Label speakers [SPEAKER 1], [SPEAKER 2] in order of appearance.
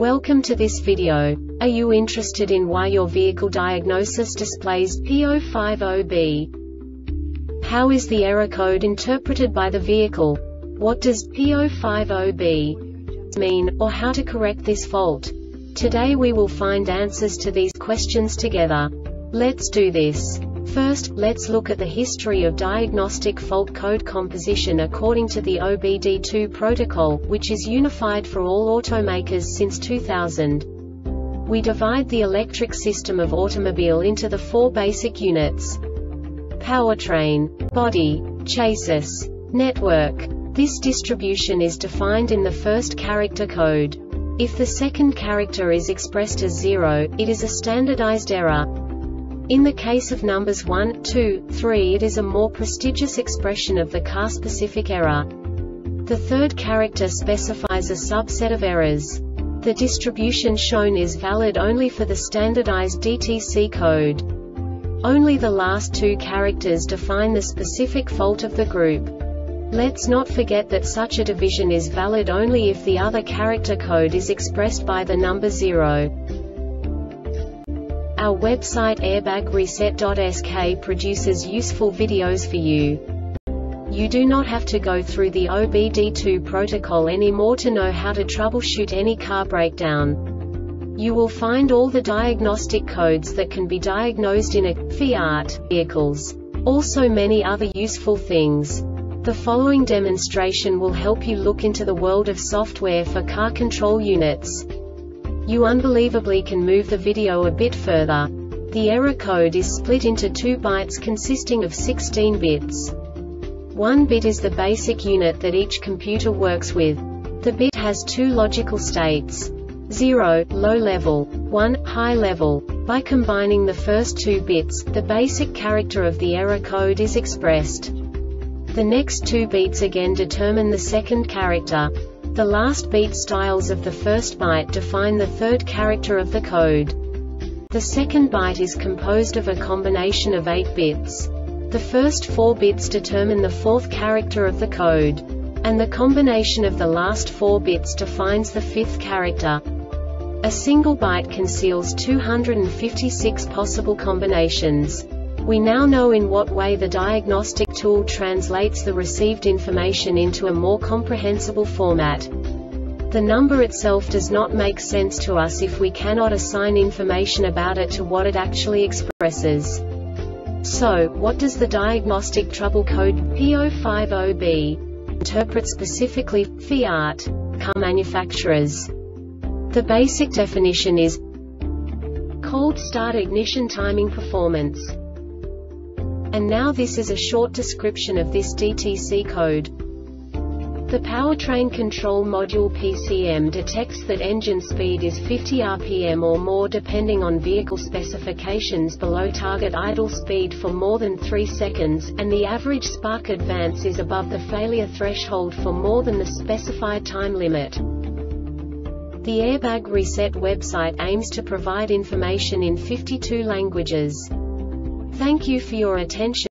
[SPEAKER 1] Welcome to this video. Are you interested in why your vehicle diagnosis displays P050B? How is the error code interpreted by the vehicle? What does P050B mean, or how to correct this fault? Today we will find answers to these questions together. Let's do this. First, let's look at the history of diagnostic fault code composition according to the OBD2 protocol, which is unified for all automakers since 2000. We divide the electric system of automobile into the four basic units: powertrain, body, chassis, network. This distribution is defined in the first character code. If the second character is expressed as 0, it is a standardized error. In the case of numbers 1, 2, 3, it is a more prestigious expression of the car-specific error. The third character specifies a subset of errors. The distribution shown is valid only for the standardized DTC code. Only the last two characters define the specific fault of the group. Let's not forget that such a division is valid only if the other character code is expressed by the number 0. Our website airbagreset.sk produces useful videos for you. You do not have to go through the OBD2 protocol anymore to know how to troubleshoot any car breakdown. You will find all the diagnostic codes that can be diagnosed in a Fiat vehicles. Also many other useful things. The following demonstration will help you look into the world of software for car control units. You unbelievably can move the video a bit further. The error code is split into 2 bytes consisting of 16 bits. 1 bit is the basic unit that each computer works with. The bit has 2 logical states: 0, low level, 1, high level. By combining the first 2 bits, the basic character of the error code is expressed. The next 2 beats again determine the second character. The last beat styles of the first byte define the third character of the code. The second byte is composed of a combination of 8 bits. The first 4 bits determine the fourth character of the code. And the combination of the last 4 bits defines the fifth character. A single byte conceals 256 possible combinations. We now know in what way the diagnostic tool translates the received information into a more comprehensible format. The number itself does not make sense to us if we cannot assign information about it to what it actually expresses. So, what does the diagnostic trouble code P050B interpret specifically for Fiat car manufacturers? The basic definition is cold start ignition timing performance. And now this is a short description of this DTC code. The powertrain control module PCM detects that engine speed is 50 rpm or more depending on vehicle specifications below target idle speed for more than 3 seconds, and the average spark advance is above the failure threshold for more than the specified time limit. The Airbag Reset website aims to provide information in 52 languages. Thank you for your attention.